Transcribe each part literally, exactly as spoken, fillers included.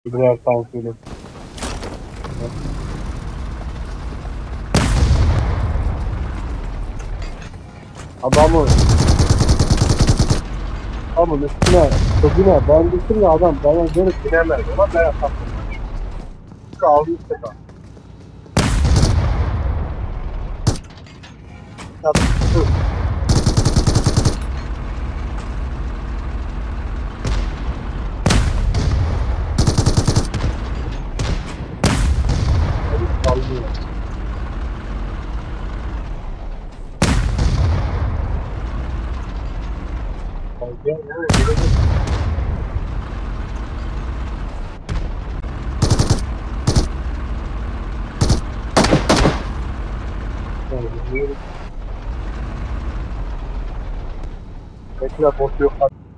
Birer tankıyla. Adamı adamın üstüne kızına ben düştüm ya adam bana gelip binemez ama ben yapamam. Kaldı işte kaldı. Yaptı. Kaldı. Kaldı. Yani, yani, Bekle bot yok.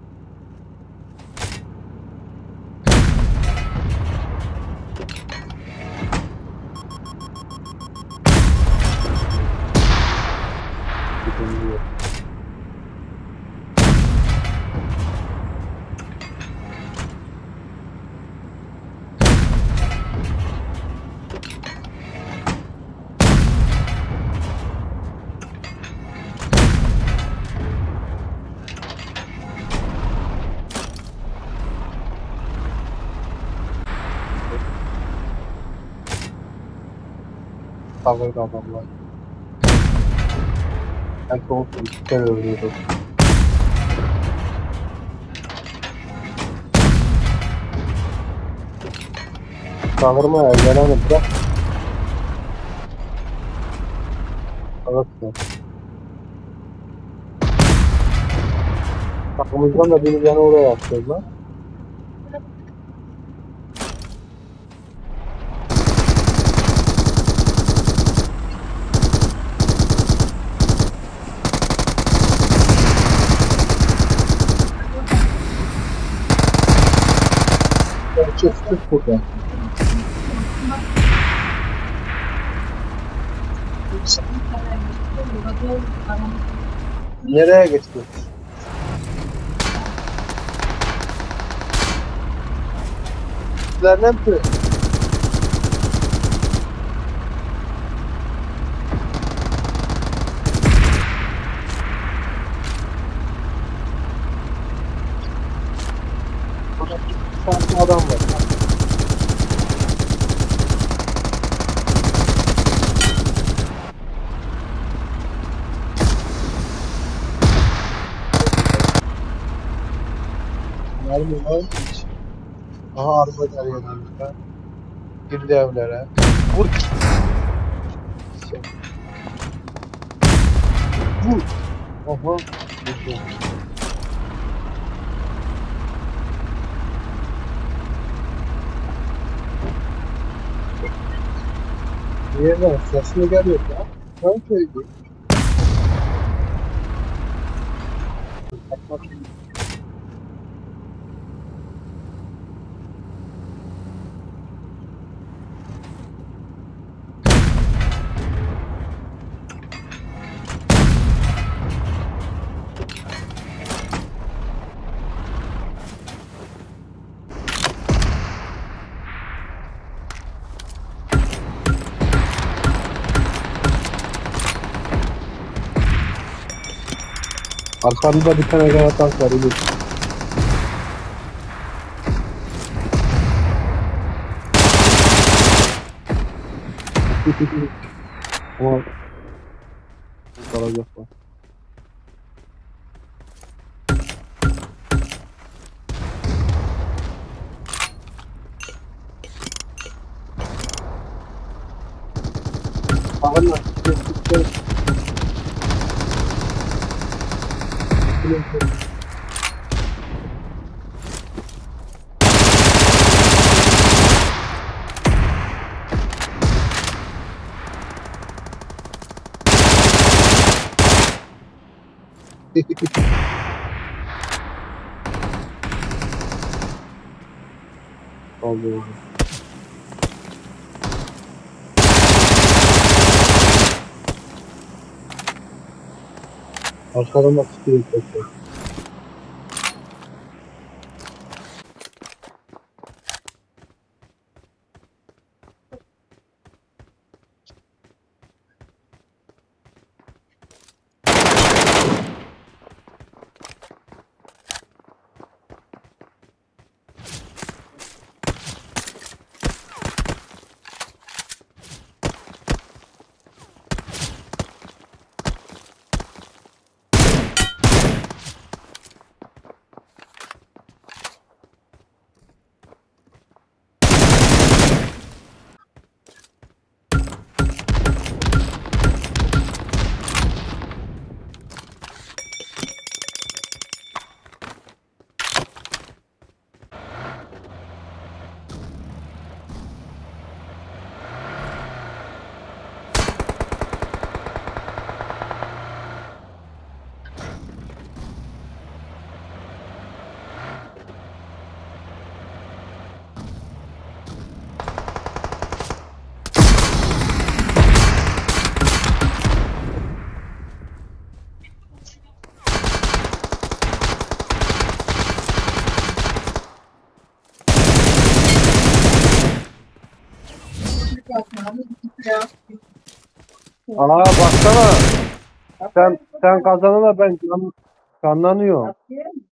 Tavırdı adamlar. Ben soğuk üstten ölüyordum. Çağırma ya gelen bırak. Evet. Takımızdan da biri beni oraya yaptırdılar. Çık çık buradan. Nereye geçti? Sizlerden mi? Burada bir tane adam var. Mermi var mı hiç? Aha araba geliyor önümüzden. Girdi evlere. Vur. Vur. Aha. Vurdu. Yerden ses mi geliyor ya? Ben köyde. Arkamda bir tane gene tank var. İyi. Ama kalacak var. Bakın lan. Oldu. Arkadan da tutuyor. Aa baksana. Sen sen kazanana ben can, canlanıyorum.